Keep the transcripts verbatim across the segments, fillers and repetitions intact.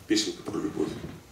Песенка про любовь.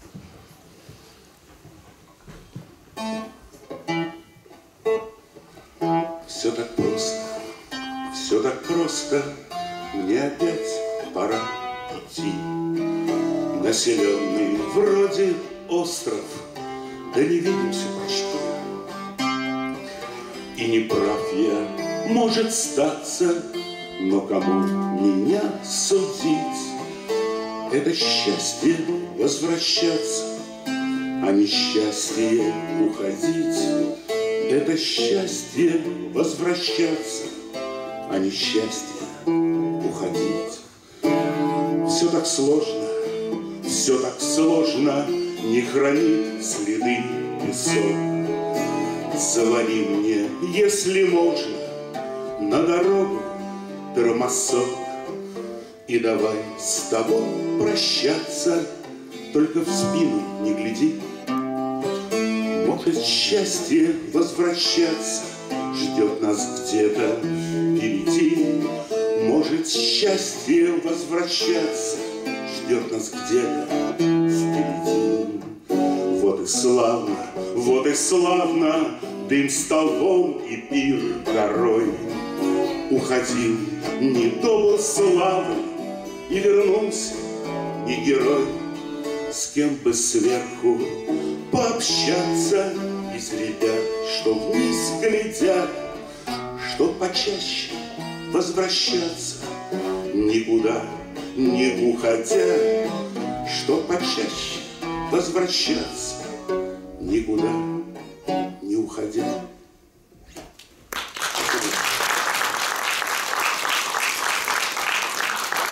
Все так просто, все так просто, мне опять пора идти. Населенный вроде остров, да не видимся почти. И не прав я, может статься, но кому меня судить? Это счастье возвращаться, а несчастье уходить. Это счастье возвращаться, а несчастье уходить. Все так сложно, все так сложно, не хранит следы песок. Звони мне, если можно, на дорогу тормозок. И давай с тобой прощаться, только в спину не гляди. Может, счастье возвращаться ждет нас где-то впереди. Может, счастье возвращаться ждет нас где-то впереди. Вот и славно, вот и славно, дым столбом и пир горой. Уходил не добыл славы и вернулся не герой. С кем бы сверху пообщаться из ребят, что вниз глядят, что почаще возвращаться, никуда не уходя, что почаще возвращаться, никуда не уходя.